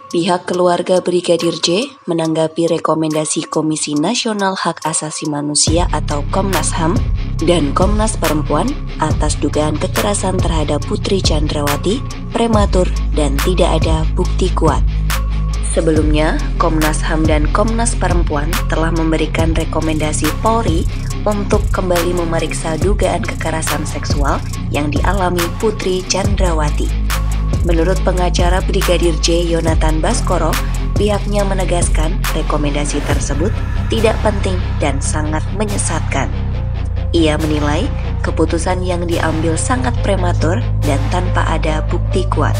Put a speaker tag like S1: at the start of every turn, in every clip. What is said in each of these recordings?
S1: Pihak keluarga Brigadir J menanggapi rekomendasi Komisi Nasional Hak Asasi Manusia atau Komnas HAM dan Komnas Perempuan atas dugaan kekerasan terhadap Putri Chandrawati prematur dan tidak ada bukti kuat. Sebelumnya, Komnas HAM dan Komnas Perempuan telah memberikan rekomendasi Polri untuk kembali memeriksa dugaan kekerasan seksual yang dialami Putri Chandrawati. Menurut pengacara Brigadir J Yonatan Baskoro, pihaknya menegaskan rekomendasi tersebut tidak penting dan sangat menyesatkan. Ia menilai keputusan yang diambil sangat prematur dan tanpa ada bukti kuat.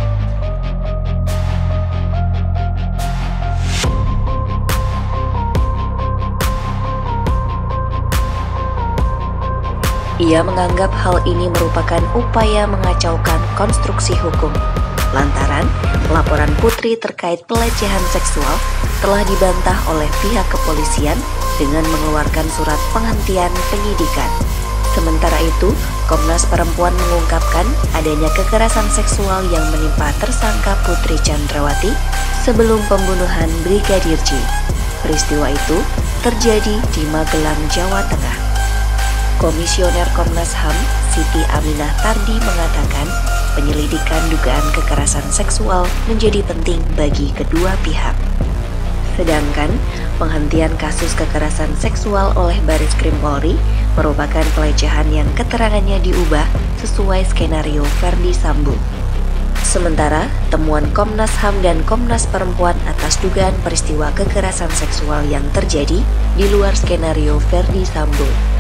S1: Ia menganggap hal ini merupakan upaya mengacaukan konstruksi hukum, lantaran laporan Putri terkait pelecehan seksual telah dibantah oleh pihak kepolisian dengan mengeluarkan surat penghentian penyidikan. Sementara itu, Komnas Perempuan mengungkapkan adanya kekerasan seksual yang menimpa tersangka Putri Chandrawati sebelum pembunuhan Brigadir J. Peristiwa itu terjadi di Magelang, Jawa Tengah. Komisioner Komnas HAM, Siti Aminah Tardi mengatakan penyelidikan dugaan kekerasan seksual menjadi penting bagi kedua pihak. Sedangkan penghentian kasus kekerasan seksual oleh Baris Krim Polri merupakan pelecehan yang keterangannya diubah sesuai skenario Verdi Sambo. Sementara temuan Komnas HAM dan Komnas Perempuan atas dugaan peristiwa kekerasan seksual yang terjadi di luar skenario Verdi Sambo.